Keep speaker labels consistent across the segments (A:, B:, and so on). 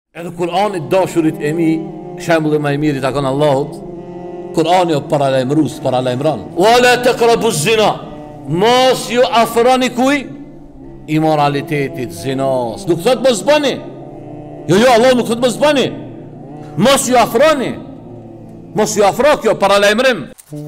A: Edhe Kur'ani dashurit e mi, shembulli më i miri takon Allahut. Kur'ani o paralajmërus, paralajmëron. Wala taqrabu zina. Mos ju afroni kuj imoralitetit, zinas. Nuk thot mos bëni. Jo, Allah nuk thot mos bëni. Mos ju afroni. Mos ju afro, kjo paralajmërim.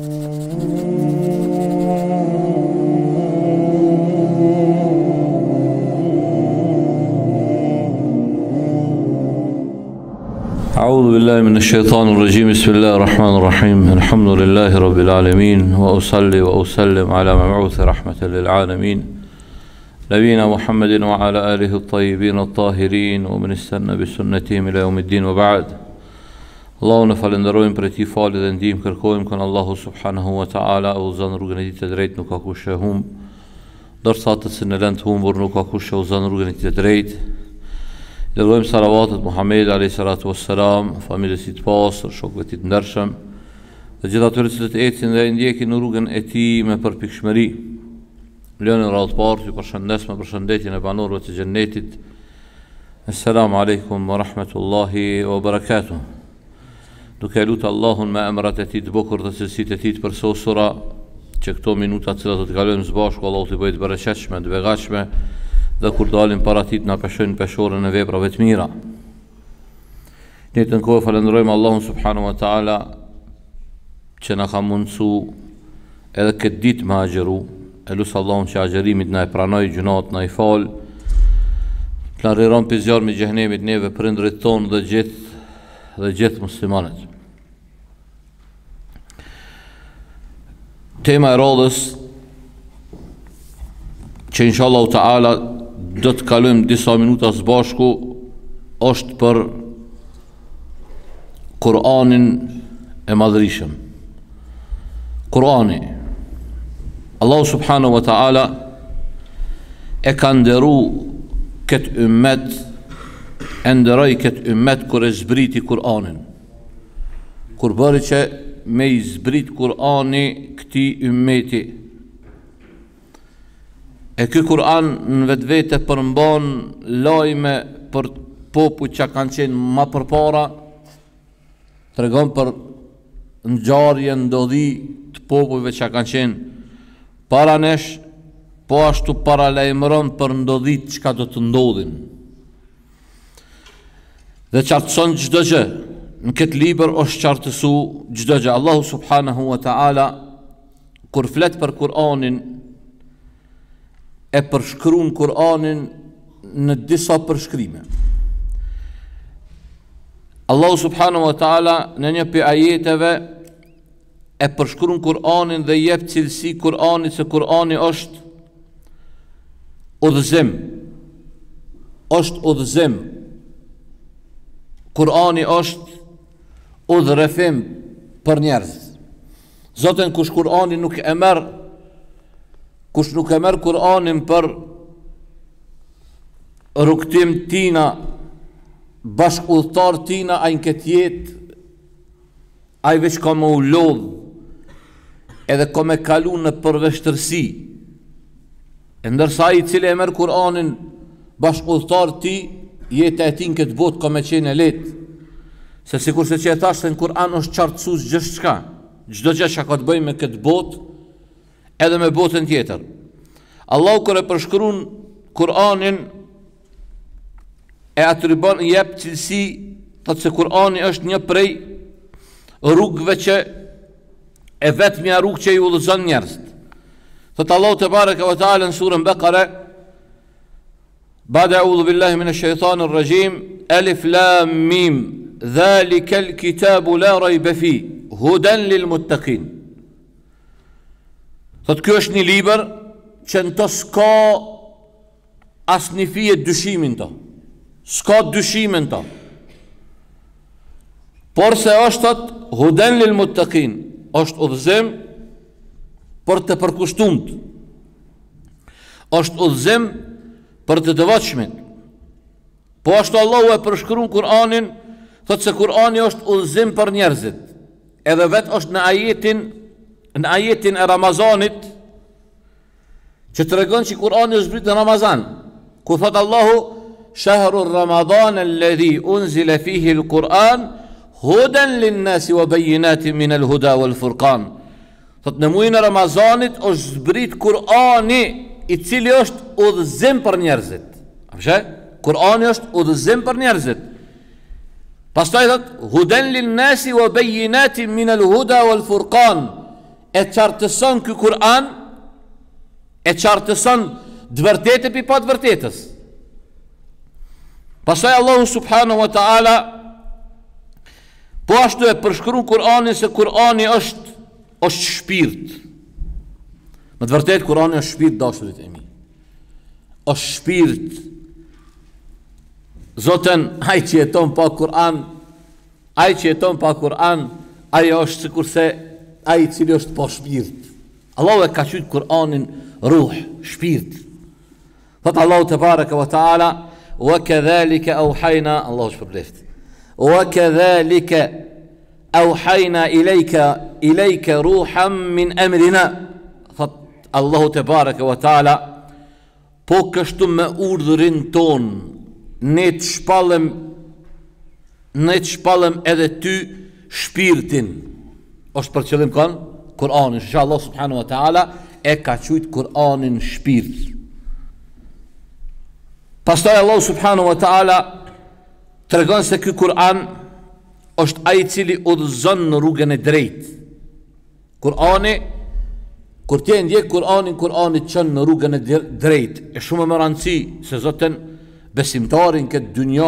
B: أعوذ بالله من الشيطان الرجيم. بسم الله الرحمن الرحيم. الحمد لله رب العالمين، وأصلي وأسلم على مبعوث رحمة للعالمين نبينا محمد وعلى آله الطيبين الطاهرين ومن استنى بسنتهم إلى يوم الدين وبعد. Allahun e falenderojmë për ti falë dhe ndihmë kërkojmë kënë Allahu subhanahu wa ta'ala, udhëzon rrugën e tij të drejtë, nuk ka kush e humb, ndërsa atë që në lënë të humbur nuk ka kush e udhëzon rrugën e tij të drejtë. Dërgojmë salavatet Muhammed alayhi salatu wassalam, familjes së tij të pastër, shokëve të tij të ndershëm, dhe gjithë atyre që ecin dhe ndjekin në rrugën e tij me përpikshmëri. Lënë radhë parë, ju përshëndes me përshëndetjen e banorëve të xhennetit. Assalamu alaikum wa rahmatullahi wa barakatuh. Duke lutë Allahun me emrat e tij të bukur dhe cilësitë e tij të përsosura, që këto minuta që do të kalojmë së bashku, Allahu t'i bëjë të bereqetshme, të begatshme, dhe kur dalim para tij na peshojnë peshorën e veprave të mira. Ne të kohë falenderojmë Allahun subhanahu wa taala që na ka mundsu edhe këtë ditë me agjeru. E lusë Allahun që agjerimit na e pranoj, gjunat na i fal, të na riron për zjarmi i xhenemit neve, prindrit tonë dhe gjithë muslimanët. Tema e radhës që inshallah ta'ala do të kalojmë disa minuta së bashku është për Kur'anin e madhërishëm. Kur'ani, Allahu subhanahu wa ta'ala e ka nderu këtë ummet, e nderoi këtë ummet kur e zbriti Kur'anin. Kur bëri që me i zbrit Kur'ani këti ummeti. E ky Kur'an në vetë vete përmban lajme për popull që kanë qenë ma përpara, tregon për ngjarje, ndodhi të popujve që kanë qenë para nesh, po ashtu paralajmëron për ndodhit që ka do të ndodhin. Dhe qartëson çdo gjë. Në këtë libër është qartësu çdo gjë. Allahu subhanahu wa ta'ala kur flet për Kur'anin e përshkruan Kur'anin në disa përshkrime. Allahu subhanahu wa ta'ala në një prej ajeteve e përshkruan Kur'anin dhe jep cilësi Kur'anit se Kur'ani është udhëzim. Është udhëzim. Kur'ani është udhërefim për njerëz. Zoten kush Kur'ani nuk e merr, kush nuk e merr Kur'anin për rrugtim tina, bashkëudhtar tina, ai në këtë jetë, ai veç ka më u lodh, edhe ka me kalu në përveshtërsi. E ndërsa ai i cili e merr Kur'anin bashkëudhtar ti, jeta e tij në këtë botë ka me qenë e lehtë. Se sikur se që e thashtë në Kur'an është qartësues gjithë shka, çdo gjë që ka të bëjë me këtë botë, edhe me botën tjetër. Allahu kur e përshkruan Kur'anin e atribon, jep cilësi, thotë se Kur'ani është një prej rrugëve që e vetmja rrugë që i udhëzon njerëzit. Thotë Allahu te bareke ve teala në surën Bekare, Ba'da a'udhu billahi minash shaitanir rajim, Alif Lam Mim, Dhalika al-kitabu la rayba fi, hudan lil muttaqin. Thotë kjo është një libër që në të s'ka asë një fije dyshimin të. S'ka dyshimin të. Por se është thotë hudan lil muttaqin, është udhëzim për të përkushtumt. Është udhëzim për të devotshmit. Po ashtu Allahu e përshkruan Kur'anin, thotë se Kur'ani është udhëzim për njerëzit. Edhe vetë është në ajetin e Ramazanit, që tregon që Kur'ani është zbritur në Ramazan, ku thotë Allahu
A: شهر رمضان الذي أنزل فيه القرآن هدى للناس وبينات من الهدى والفرقان. Thot në muajin e Ramazanit është zbrit Kur'ani I cili është udhëzim për njerëzit. Apo Kur'ani është udhëzim për njerëzit. Pastaj thot huden lin-nasi wa bayyinatin min al-huda wal-furqan. E qartëson ky Kur'an, e qartëson të vërtetë pi pa të vërtetës. Pastaj Allahu subhanahu wa ta'ala po ashtu e përshkruan Kur'anin se Kur'ani është shpirt. Më të vërtetë Kur'ani është shpirt, dashurit e mi. Është shpirt. Zotën, ai që jeton pa Kur'an, ai që jeton pa Kur'an, ai është sikurse ai I cili është pa shpirt. Allahu e ka thënë Kur'anin ruh, shpirt. Thot Allahu te baraka wa taala, wa kadhalika awhayna, Allahu shpërbleft. Wa kadhalika awhayna ilayka ruhan min amrina. Thot Allahu te baraka wa taala, po kështu me urdhrin ton ne të shpallëm edhe ty shpirtin. Është për qëllim kanë Kur'anin. Inshallah subhanahu wa ta'ala e ka thujt Kur'anin shpirt. Pastaj Allah subhanahu wa ta'ala tregon se ky Kur'an është ai I cili udhëzon në rrugën e drejtë. Kur'ani, kur ti ndjek Kur'anin, Kur'ani të çon në rrugën e drejtë. Është shumë më rëndësi se zotën besimtarin këtë dynja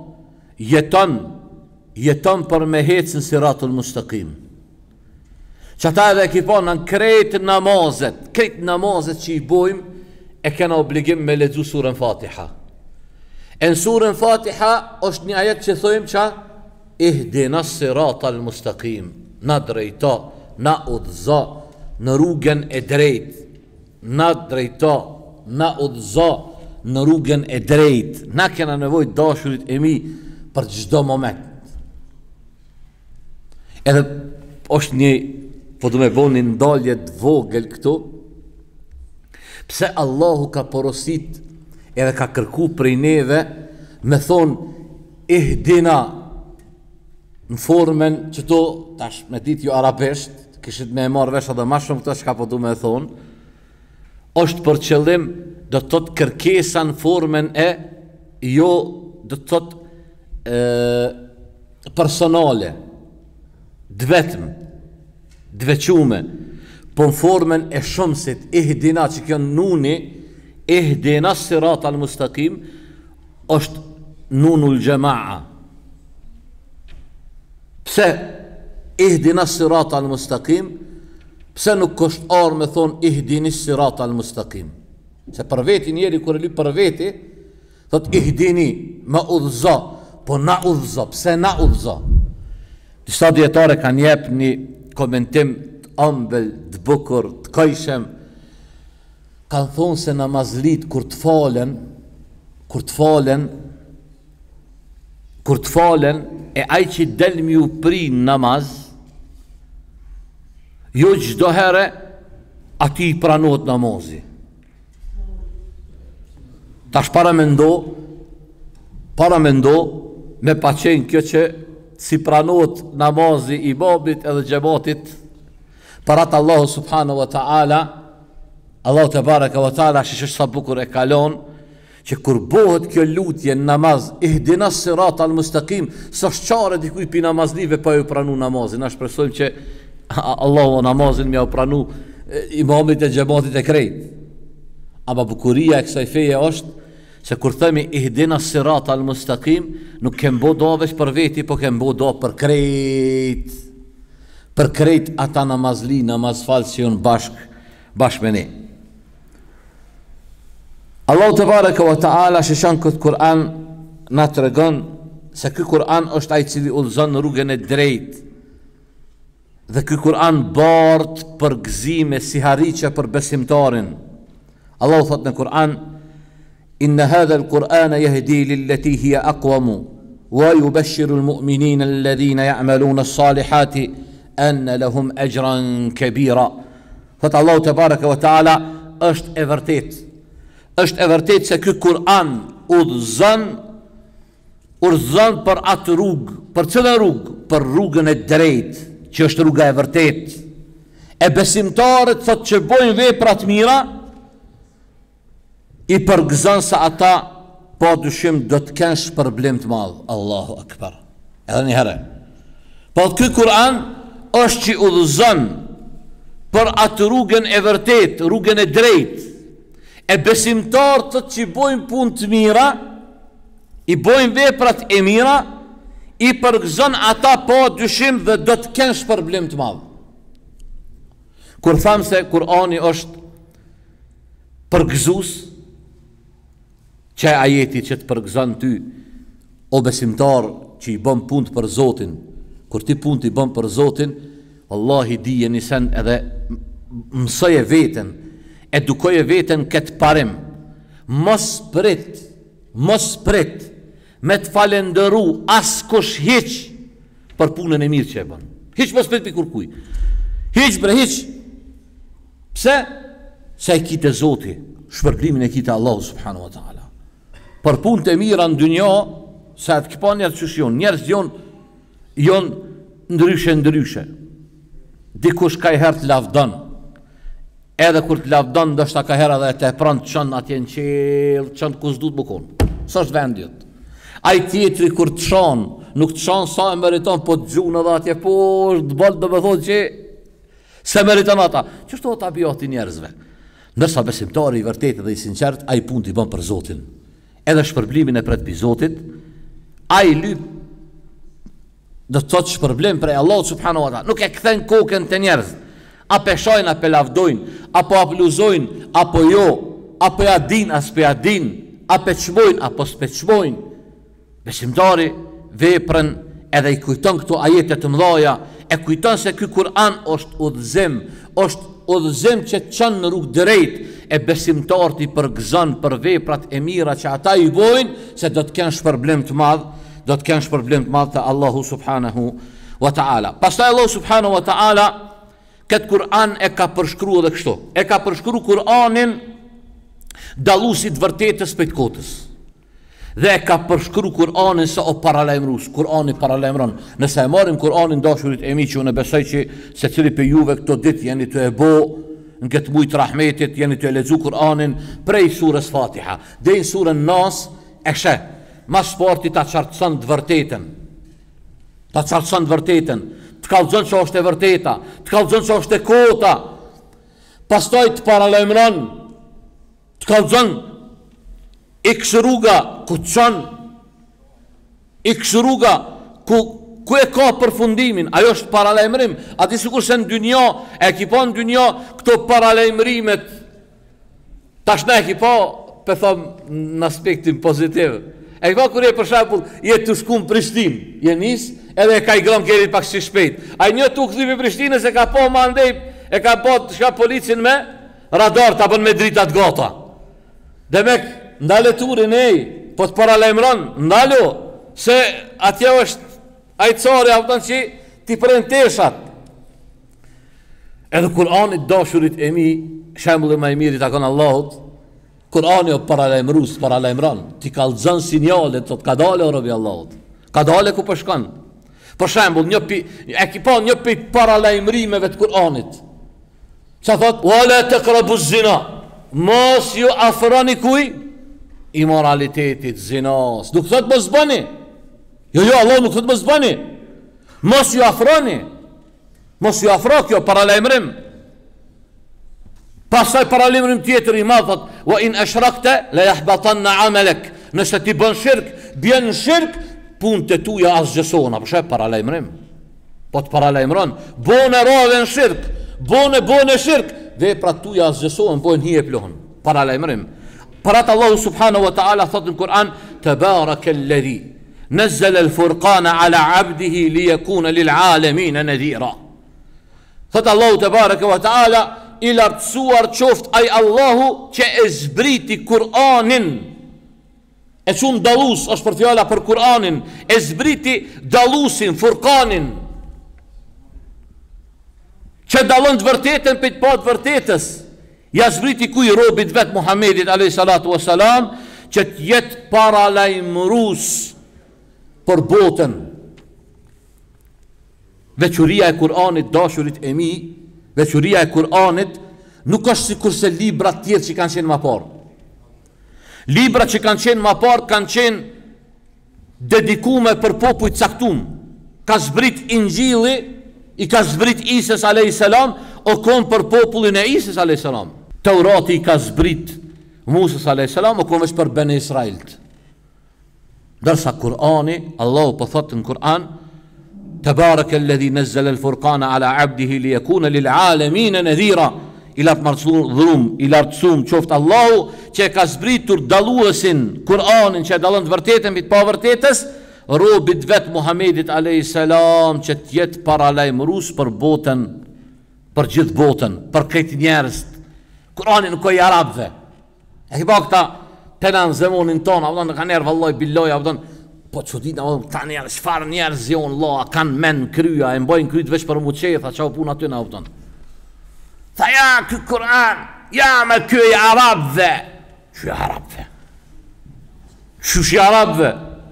A: jeton për me hecën siratul mustaqim. Që ata edhe ekipon në krejtë namazet që I bojmë, e kena obligim me lexu surën Fatiha. E në surën Fatiha është një ajet që thojmë që ihdina siratal mustaqim, na drejta, na udhëzo në rrugën e drejtë, na drejta, na udhëzo në rrugën e drejtë. Na kena nevojë dashurit e mi për çdo moment. Edhe është një, po du me bëni ndalje të vogël këtu, pse Allahu ka porosit edhe ka kërku prej neve me thonë ihdina në formën që to tash me ditë jo arabesht, kishit me marrë vesh edhe ma shumë këto që ka po du me thonë, është për qëllim do të thotë kërkesa në formën e jo do të thotë personale, dvetëm, dvequme, po në formën e shumësit, ihdina që kjo nuni, ihdina sirat al mustaqim, është nunul gjema'a. Pse ihdina sirat al mustaqim, pse nuk është arë me thonë ihdini sirat al mustaqim? Se për veti njeri kër e li për veti, thot ihdini, ma udhëza, po na udhëza, pse na udhëza? Disa djetare kanë jep një komentim të ëmbël, të bukur, të kajshem, kanë thonë se namazlit kur të falen, e aj që del mi u pri namaz, jo gjdo herë ati I pranohet namazi. Tash para mendo me paqen kjo që si pranohet namazi I babit edhe xhamatit parat Allahu subhanahu wa ta'ala, Allahu te baraka wa ta'ala që sa bukur e kalon, që kur bëhet kjo lutje në namaz, ihdina sirat al mustaqim, së shqare dikuj pi namazlive pa ju pranu namazin. Na shpresojmë që Allahu namazin me ju pranu imamit e xhamatit e krejt. Ama bukuria e kësaj feje është se kur themi ihdina sirat al mustaqim, nuk kem bo do veç për veti, po kem bo do për krejt ata namazli, namazfalë që jonë bashk me ne. Allahu te baraka wa ta'ala sheshan këtë Kur'an na të regon se ky Kur'an është ai cili udhëzon në rrugën e drejtë. Dhe ky Kur'an bart për gëzime si harriqe për besimtarin. Allahu thot në Kur'an: "Inna hadha al-Qur'ana yahdi lillati hiya aqwamu wa yubashshiru al-mu'minina alladhina ya'maluna as-salihati anna lahum ajran kabira." Thot Allahu te baraka wa ta'ala është e vërtetë se ky Kur'an udhëzon Udhëzon për atë rrugë, për cilën rrugë? Për rrugën e drejtë, që është rruga e vërtetë. E besimtarët thotë që bojnë vepra të mira, i përgëzon se ata pa dyshim do të kenë shpërblim të madh. Allahu akbar. Edhe një herë. Po ky Kur'an është që udhëzon për atë rrugën e vërtetë, rrugën e drejtë. E besimtarët thotë që bojnë punë të mira, i bojnë veprat e mira, i përgëzon ata pa dyshim dhe do të kenë shpërblim të madh. Kur tham se Kur'ani është përgëzues, që ajeti që të përgëzon ty, o besimtar që i bën punë për Zotin, kur ti punë i bën për Zotin, Wallahi dije nisen edhe mësoje veten, edukoje veten këtë parim. Mos prit me të falendëru askush hiç për punën e mirë që e bën. Hiç mos prit për kërkuj. Hiç. Pse? Se e kite Zoti, shpërblimin e kite Allahu subhanahu wa ta'ala. Për punë të mira në dynja, sa të këpa njerës që shjon, njerës jonë ndryshe. Dikush ka i herë të lavdon, edhe kur të lavdon, ndështë ka herë edhe të e pranë të qënë atje në qelë, qënë kus du të bukonë. Së është vendjët. Ai tjetri kur të shanë, nuk të shanë sa e meriton, po të gjunë edhe atje, po është balë dhe me thotë që se meriton ata. Qështu ata bjoti njerëzve? Ndërsa besimtari i vërtetë dhe i sinqert, ai punë t'i bën për Zotin. Edhe shpërblimin e pret për Zotit, ai lyp do të thotë shpërblim për Allah subhanahu wa ta'ala. Nuk e kthen kokën te njerëz. A peshojnë, a pelavdojnë, apo apluzojnë, apo jo, apo ja din, as pe ja din, a peçmojnë, apo s'peçmojnë. Besimtari veprën edhe i kujton këto ajete të mëdha, e kujton se ky Kur'an është udhëzim që të çon në rrugë drejt, e besimtarët i përgëzon për veprat e mira që ata i bojnë, se do të kenë shpërblim të madh, te Allahu subhanahu wa ta'ala. Pastaj Allahu subhanahu wa ta'ala këtë Kur'an e ka përshkruar edhe kështu. E ka përshkruar Kur'anin dalluesit vërtetës prej kotës. Dhe e ka përshkruar Kur'anin se o paralajmërues. Kur'ani paralajmëron. Nëse e marrim Kur'anin dashurit e mi, që unë besoj që secili për juve këto ditë jeni të e bo në këtë muaj të rahmetit, jeni të e lexu Kur'anin prej surës Fatiha deri në surën Nas, e sheh mas sporti ta qartëson të vërtetën. Të kallëzon që është e vërteta, të kallëzon që është e kota. Pastaj të paralajmëron, të kallëzon X rruga ku të çon, X rruga ku e ka përfundimin. Ajo është paralajmërim. Aty sikur se në dynja, e ki pa në dynja këto paralajmërimet. Tash ne e ki pa, pe thom në aspektin pozitiv. E ki pa kur e për shembull jetë të shku në Prishtinë, je nis, edhe e ka i grom kerit pak si shpejt. Ai një tu kthimi Prishtinës e ka pa ma ndej, e ka pa të shka policin me radar ta bën me dritat gata. Demek ndale turin po të paralajmëron, ndalo, se atje është ajcari afton që ti prend teshat. Edhe Kur'ani dashurit e mi, shembulli më i miri takon Allahut. Kur'ani o paralajmëron, ti kallëzon sinjalet, thot ka dalë o robi Allahut. Ka dalë ku po shkon. Për shembull, e ki pa një prej paralajmërimeve të Kur'anit. Çfarë thot? Wala taqrabu zina. Mos ju afroni kuj immoralitetit, zinas. Nuk thot mos bëni. Jo, Allah nuk thot mos bëni. Mos ju afroni. Mos ju afro kjo paralajmërim. Pastaj paralajmërim tjetër i madh thot: "Wa in ashrakta la yahbatanna 'amalak." Nëse ti bën shirk, bjen shirk, punët e tuja asgjësohen. Apo sheh paralajmërim. Po të paralajmëron, bone rave në shirk, bone shirk, veprat tuja asgjësohen, bojnë hije plohën. Paralajmërim. Parat Allahu subhanahu wa ta'ala thot në Kur'an: "Tabarakalladhi nazzala al-furqana 'ala 'abdihi liyakuna lil'alamin nadhira." Thot Allahu tabaraka wa ta'ala, i lartësuar qoft ai Allahu që e zbriti Kur'anin. E çun dallus është për fjala për Kur'anin, e zbriti dallusin, furqanin, që dallon të vërtetën për të pa të vërtetës. Ja zbriti kuj robit vet Muhammedit alayhi salatu wassalam, që të jetë paralajmërues për botën. Veçuria e Kur'anit, dashurit e mi, veçuria e Kur'anit nuk është si kurse libra tjerë që kanë qenë më parë. Libra që kanë qenë më parë kanë qenë dedikume për popull caktum. Ka zbrit Injili, i ka zbrit Isës a.s. o kon për popullin e Isës a.s. Taurati i ka zbrit Musës a.s. o kon veç për Bene Israilt. Dërsa Kur'ani, Allahu po thotë në Kur'an, Tebareke alladhi nazzala al-furqana ala abdihi li yakuna lil alamin nadhira. I lartësum qoftë Allahu që e ka zbritur dalluesin Kur'anin që e dallon të vërtetën mbi të pavërtetës, robit vet Muhamedit alayhis salam që të jetë paralajmërues për botën, për gjithë botën, për këtë njerëz. Kur'ani nuk ka i arabëve. E ka këta tenan zemonin ton, apo në kanë vallahi billahi, apo po çudit, apo tani çfarë njerëz janë Allah, kanë men krya, e mbajnë kryt veç për muçetha, çau puna aty na apo. Tha ja, kë Kur'an, ja me kjo i arabëve. Që i arabëve? Qysh i arabëve?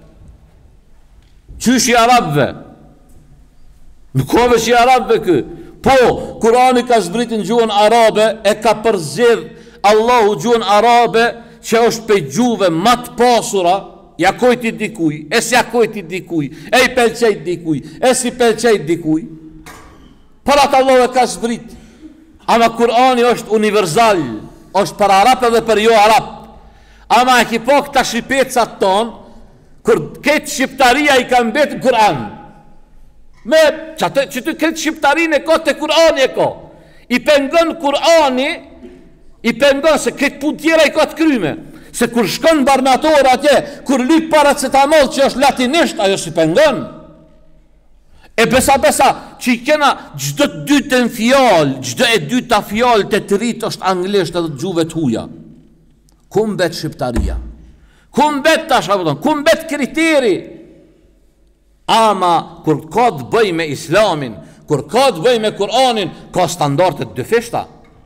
A: Qysh i arabëve? Nuk ka veç i arabëve kë. Po, Kur'ani ka zbritin gjuhën arabe, e ka përzidh Allahu gjuhën arabe, që është pe gjuhëve më të pasura, ja kojti dikuj, e si ja kojti dikuj, e i pelqejt dikuj, e si pelqejt dikuj. Për atë Allahu e ka zbrit. Ama Kur'ani është universal, është për arab edhe për jo arab. Ama e ki po këta shqipecat ton, kur këtë shqiptaria i ka mbet në Kur'an. Me që të këtë shqiptarin e ko të Kur'ani e ko. I pengon Kur'ani, i pengon se këtë pun tjera i ka të kryme. Se kur shkon barnator atje, kur lyp paracetamol që është latinisht, ajo si pengon. E besa, që i kena gjdo të dytën fjallë, gjdo e dyta fjallë të të rritë është anglisht edhe të gjuve të huja. Kum bet shqiptaria? Kum bet tash, kum bet kriteri? Ama, kur ka të bëj me islamin, kur ka të bëj me Kur'anin, ka standartet dëfishta.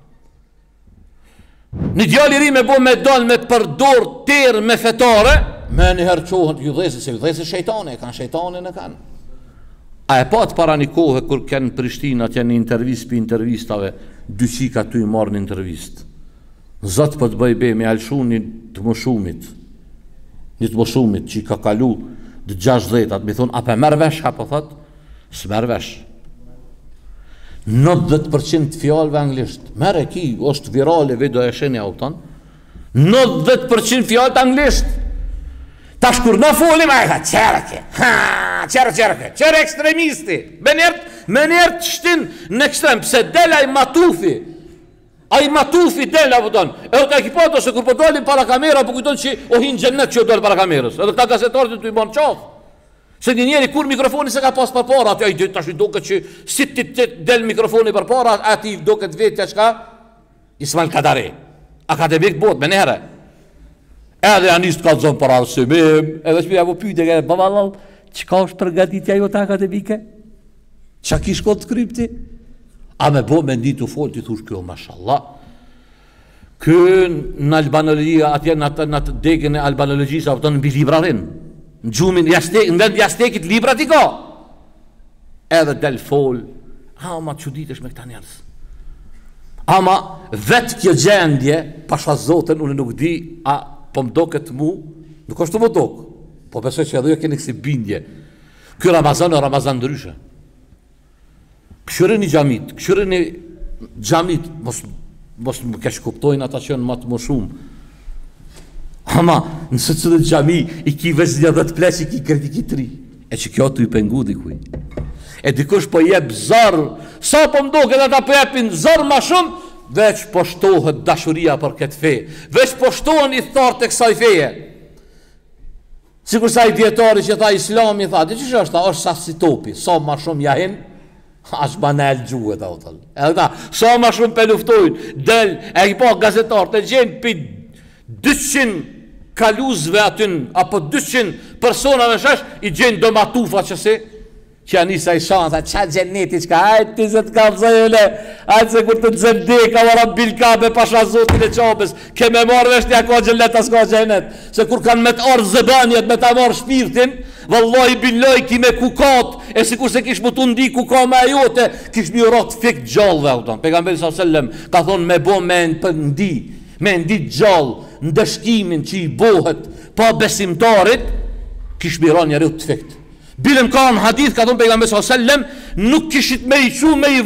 A: Një djali ri me bo me dal me përdor terë me fetare, me njëherë qohën ju dhesi, se ju dhesi shejtane, kanë shejtane në kanë. A e patë para një kohë kur kënë Prishtina të janë një intervjist për intervjistave, dy qika të i marë një intervjist. Zotë për të bëj be me alëshu një të mëshumit, që i ka kalu dë 60, mi thonë, a pe merë vesh, ka po thotë, së merë vesh. 90% fjallëve anglisht, merë e ki, është virale, vedo e shenja u tonë, 90% fjallët anglisht. Tash kur në folim, a e tha, qerke, ekstremisti, me njertë shtin në ekstrem, pse del a i matufi del, a vëton, edhe të ekipato se kur po dolim para kamera, po kujton që o hinë gjennet që o doli para kamerës, edhe këta gazetarët të i bon qafë, se një njeri kur mikrofoni se ka pas për para, atë i tash i doke që si ti del mikrofoni për para, ati i doke të vetë që ka, Ismail Kadare, akademik bot, me nere. Edhe janisht ka të zonë për arsimim, edhe shpira po pyjtë e babalal, qka është përgatitja jo të akademike? Qa ki shkot të krypti? A me bo me ndi të folë, ti thush kjo, mashallah. Kjo në albanologia, atje në të degën e albanologjisë, a në bi librarin, në gjumin, në vend jastekit librat i ka. Edhe del folë, ma të quditesh me këta njerës. Ama vetë kjo gjendje, pasha zotën, unë nuk di, po më do këtë mu, nuk është të më dokë, po besoj që edhe jo keni kësi bindje. Kjo Ramazan o Ramazan ndryshe. Këshyre një gjamit, mos më kesh kuptojnë ata që në matë më shumë. Ama nëse që dhe gjami, i ki veç një 10 pleq, i ki kredi ki 3. E që kjo të i pengu dikuj. E dikush po jep zarë, sa po më dokë edhe ta po jepin zarë ma shumë, veç poshtohet dashuria për këtë fe, veç poshtohen i thartë të kësaj feje. Sikur sa i djetari që tha Islami, tha, di që është ta, është sa si topi, sa ma shumë jahin, ashtë banel gjuhet, edhe ta, sa ma shumë pe luftojnë, del, e i pa gazetarë, të gjenë për 200 kaluzve atyn, apo 200 personave shesh, i gjenë do matufa që që janë nisa i shanë, tha, qa gjeneti, qka, hajtë ti se të kalzojule, hajtë se kur të të zëndeka, vara bilkabe, pasha zotin e qabës, ke me marrë vesh një ka gjellet, as ka gjennet, se kur kanë me të orë zëbanjet, me të marrë shpirtin, vëlloj, billoj, ki me kukat, e si kur se kish më të ndi kuka me ajote, kish një ratë fik gjallëve, auton. Pejgamberi s.a.s. ka thonë me bo me ndi gjallë, në dëshkimin që i bohet, pa besimtarit, kish mira njëri të fikt. Bilem ka në hadith, ka thonë pejgamberi s.a.s. nuk kishit me i qu me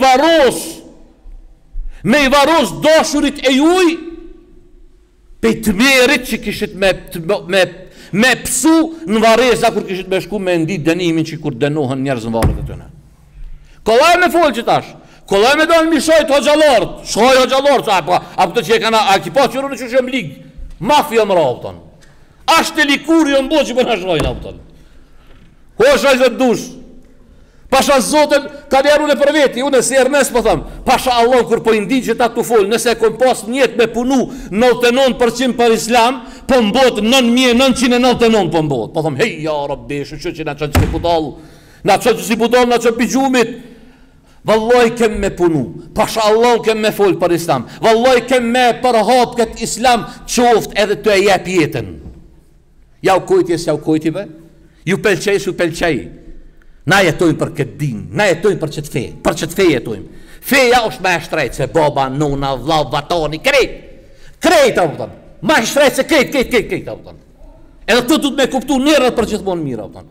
A: i varos dashurit e juj, pe të merit që kishit me pësu në vareza kur kishit me shku me ndi dënimin që kur dënohen njerëz në varët e tëne. Kollaj me folë që tash, kollaj me dojnë mishojt hoxalartë, shoj hoxalartë, a këtë që e kana, a ki pa qërë në që shëm ligë, mafia më rapëton. Ashtë e likuri o mbo që për në shojnë apëton. Ko shoj zë të dush, pasha zotën, ka njerë unë e për veti, unë e si Ernest po thëmë, pasha Allah kur po indi që ta të folë, nëse kom pas njetë me punu 99% për islam, po mbot 9.999 po mbot. Po thëmë, hej, ja, rabbi, shë që na qënë që si budal, na qënë pijumit, vëlloj kem me punu, pasha Allah kem me folë për islam, vëlloj kem me përhap këtë islam qoft edhe të e jep jetën. Ja u kojtje be, ju pelqej, na jetojmë për këtë din, na jetojmë për qëtë fe jetojmë. Feja është ma e shtrejtë se baba, nona, vlau, vatoni, krejt, apëton. Ma e shtrejtë se krejt, apëton. Edhe të du të me kuptu njerët për gjithmonë mirë, apëton.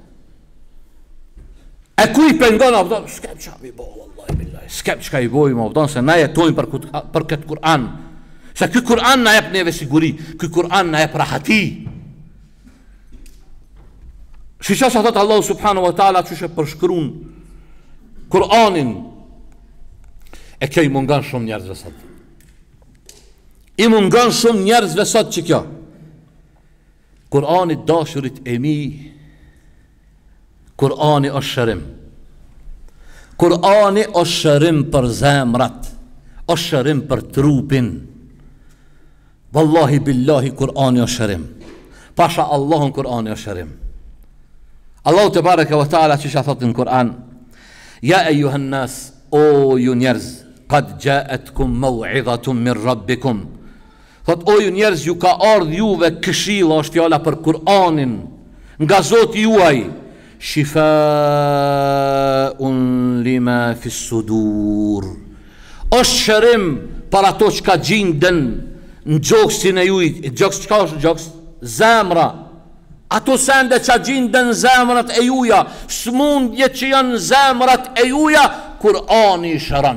A: E ku i pengon, apëton, s'kem qa i bojë, vallaj, billaj, s'kem qa i bojë, apëton, se na jetojmë për këtë Kur'an. Se këtë Kur'an na jep neve siguri, këtë Kur'an na jep rahati. Shqisha sa thëtë Allahu subhanahu wa ta'ala që shë përshkrun Kur'anin e kjo i mungan shumë njerëzve sot. I mungan shumë njerëzve sot që kjo. Kur'anit dashurit e mi, Kur'ani është shërim. Kur'ani është shërim për zemrat, është shërim për trupin. Wallahi billahi Kur'ani është shërim. Pasha Allahun Kur'ani është shërim. Allahu te bareke ve taala që thot në Kur'an, ja ejuhan nas, o ju njerëz, qad jaatkum maw'izatun min rabbikum. Thot o ju njerëz, ju ka ardhur juve këshilla, është fjala për Kur'anin nga Zoti juaj, shifaa'un lima fis sudur. Është shërim për ato që ka gjindën në gjoksin e juj, gjoks çka është gjoks? Zemra. Ato sende që gjindën zemrat e juja, smundje që janë zemrat e juja, Kur'ani i shëran.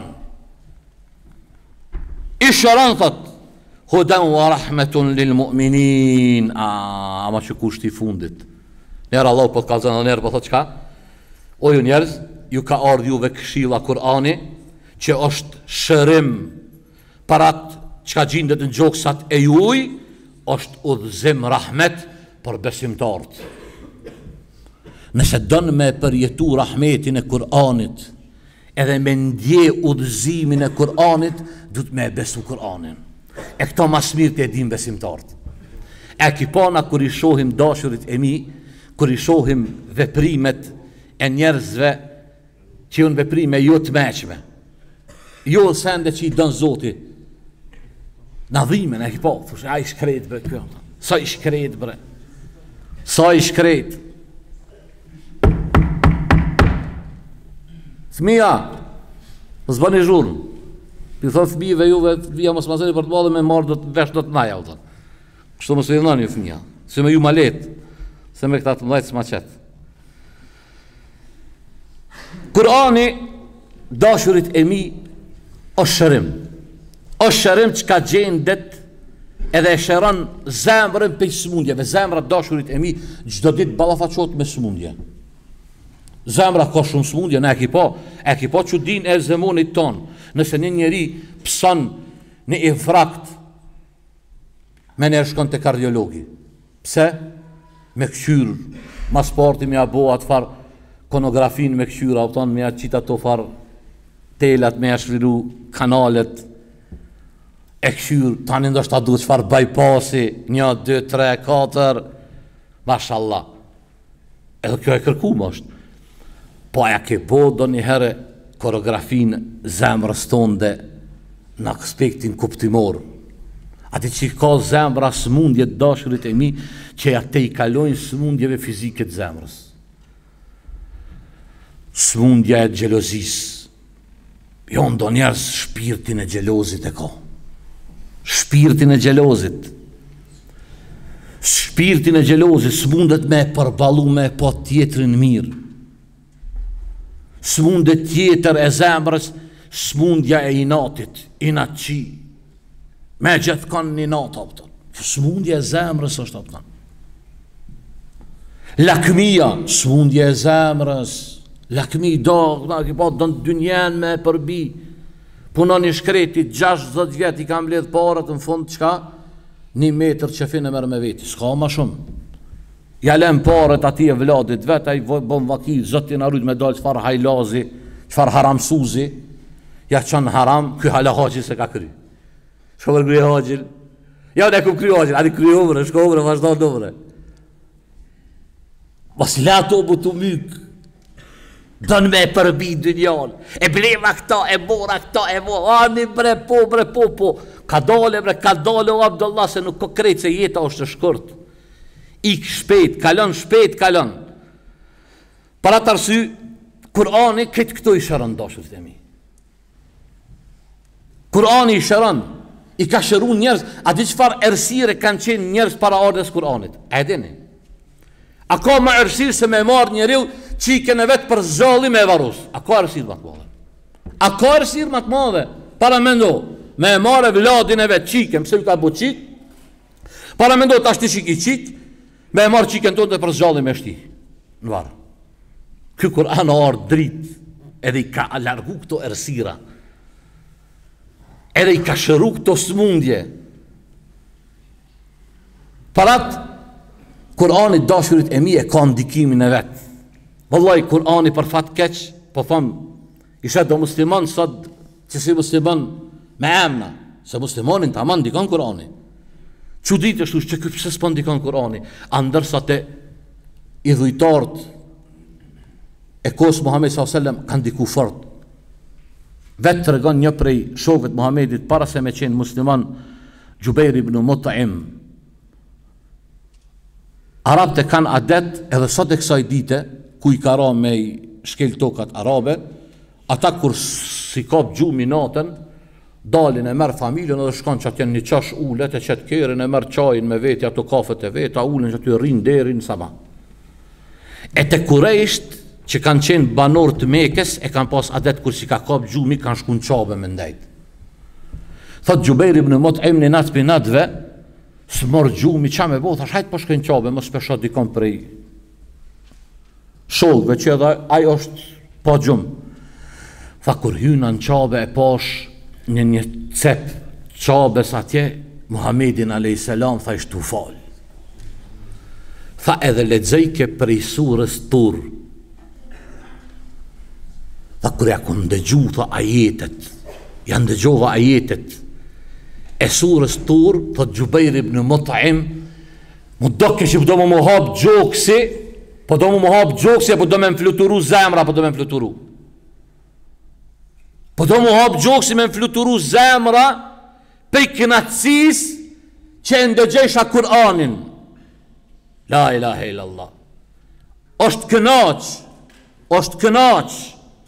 A: I shëran, thot, hudan wa rahmetun lil mu'minin. Ama që kusht i fundit. Njerë Allah po të kalzën dhe njerë po thot qka? O ju njerëz, ju ka ardhë juve këshilla Kur'ani, që është shërim parat që ka gjindët në gjoksat e juj, është udhëzim rahmet, për besimtarët. Nëse dënë me përjetu rahmetin e Kur'anit, edhe me ndje udhëzimin e Kur'anit, du të me besu Kur'anin. E këto mas mirë të edhim besimtarët. E kipana kër i shohim dashurit e mi, kër i shohim veprimet e njerëzve, që jënë veprime jo të meqme, jo sende që i dënë Zoti, në dhimen e kipa, thush, a i shkret bre kjo, sa i shkret bre, sa i shkret. Fëmija, zbani zhurën, pi thot fëmijëve juve, fëmija mos mazëri për të balë me marrë do të vesh do të naja, kështu mos vidhënan ju fëmija, se me ju ma letë, se me këta të mdajtë s'ma qetë. Kur'ani, dashurit e mi, është shërim që ka gjendet edhe e shëran zemrën për smundjeve. Zemrat dashurit e mi gjdo dit balafaqot me smundje. Zemra ka shumë smundje, ne e ki po që din e zemonit ton. Nëse një njeri pësan në infrakt, me njerë shkon të kardiologi. Pse? Me këshyrë, mas parti me abo atë farë konografin me këshyra, me atë qita të farë telat, me ashriru kanalet, e këshyrë, tani ndoshta duhet çfarë bypassi, 1, 2, 3, 4, mashallah. Edhe kjo e kërkuar është. Po ja ke bo do një herë koreografin zemrës tonë dhe në aspektin kuptimor. Ati që ka zemra smundje dashurit e mi, që ja te I kalojnë smundjeve fizike të zemrës. Smundja e gjelozis. Jo ndo njerës shpirtin e gjelozit e ka. Shpirtin e gjelozit. Shpirtin e gjelozit smundet me përbalu me po tjetrin mirë. Smundet tjetër e zemrës, smundja e inatit, inatçi. Me gjithë kanë një natë apëton. Smundja e zemrës është apëton. Lakmia, smundja e zemrës. Lakmi do në dynjen me përbi. Punon një shkretit, 60 vjet I kam ledh parët, në fund qka? 1 metër që finë mërë me veti. Ska ma shumë. Ja lem parët ati e vladit vet, a I bon vaki, zotin arrujt me dalë qfar hajlazi, qfar haramsuzi, ja qënë haram, këj hala haqil se ka kry. Shko për kry haqil? Ja ne ku kry haqil, ati kry umre, shko umre, vazhdo në umre. Mos le ato bu të myk, dënë me përbi dynjan, e bleva këta, e mora këta, e mora, ani bre po, ka dole o Abdullah, se nuk ko krejt se jeta është shkurt. Ik shpejt, kalon. Para të arsy, Kurani këtë këto I shëron dashur të mi. Kurani I shëron, I ka shëru njerëz, a di qëfar ersire kanë qenë njerëz para ardhes Kuranit. E dini. A ka ma ersirë se me marë njeriu qikën e vetë për zolli me varus. A ka ersirë më të madhe. A ka ersirë më të madhe. Para mendo, me marë vladin e vetë qikën, pëse ka bu qik. Para mendo të ashti qik I qik, me e marë qikën tonë dhe për zxalli me shti. Në varë. Ky Kur'an arë drit, edhe I ka largu këto ersira. Edhe I ka shëru këto smundje. Parat, Kur'ani dashurit e mi e ka ndikimin e vetë. Vëllaj, Kur'ani për fat keq, po thëmë, ishe do musliman sot, që si musliman me emna, se muslimonin të aman ndikon Kur'ani. Çudit është që këpse s'po ndikon Kurani, andërsa te I dhujtarët e kohës Muhammed s.a.s. kanë ndiku fort. Vetë të regon një prej shokët Muhammedit para se me qenë musliman, Jubair ibn Mut'im. Arabët e kanë adet edhe sot e kësaj dite, ku I ka ra me shkel tokat arabe, ata kur si kap gjumi natën, dalin e merë familjen edhe shkon që atjen një qash ullet e qëtë kerin e merë qajin me veti ato kafet e veta ullin që aty rinë deri në sabah. E te kurejsht që kanë qenë banor të Mekës e kanë pas adet kur si ka kap gjumi kanë shkun qabe me ndajt. Thot Jubair ibn Mut'im një natë për natëve së morë gjumi qa me bo, thash hajtë po shkën qabe mos pesha dikon prej shokve që edhe ajo është pa gjumë. Tha kur hyna në qabe e pash një cep qabes atje, Muhammedin a.s. tha ishtu fal. Tha edhe lexojke prej surës Tur. Tha kur ja ku ndëgju, tha ajetet, ja ndëgjova ajetet e surës Tur, tha Jubair ibn Mut'im, mu doke që do më hap gjoksi, po do më hap gjoksi, po do me më fluturu zemra, po do me më fluturu. Po do mu hap gjoksi me fluturu zemra pej kënaqësis që ndëgjesha Kur'anin. La ilaha illallah. Është kënaq.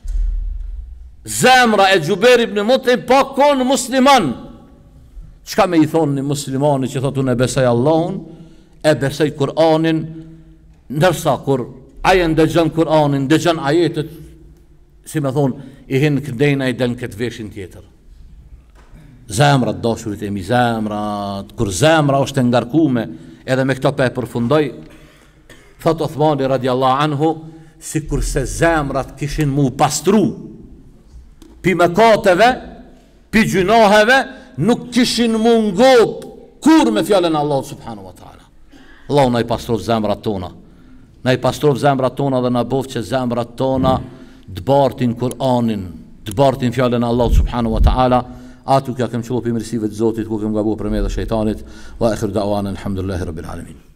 A: Zemra e Jubair ibn Mut'im pa konë musliman. Çka me I thonë një muslimani që thotë unë e besoj Allahun, e besoj Kur'anin, ndërsa kur aje ndëgjon Kur'anin, ndëgjon ajetet, si me thonë, I hinë këndejna I den këtë veshin tjetër. Zemrat dashurit e mi, zemrat, kur zemra është ngarkume, edhe me këto pe përfundoj, thot Uthmani radiallahu anhu, si kurse zemrat kishin mu pastru, pi mëkateve, pi gjunaheve, nuk kishin mu ngop, kur me fjallën Allah subhanahu wa ta'ala. Allah na I pastrov zemrat tona, na I pastrov zemrat tona dhe na bof që zemrat tona dëbartin Kur'anin, dëbartin fjallën Allah subhanahu wa ta'ala, atu kja kem qëllu për mirësive të Zotit, ku kem gabu për me dhe shejtanit, wa akhiru da'wana, alhamdulillahi rabbil alamin.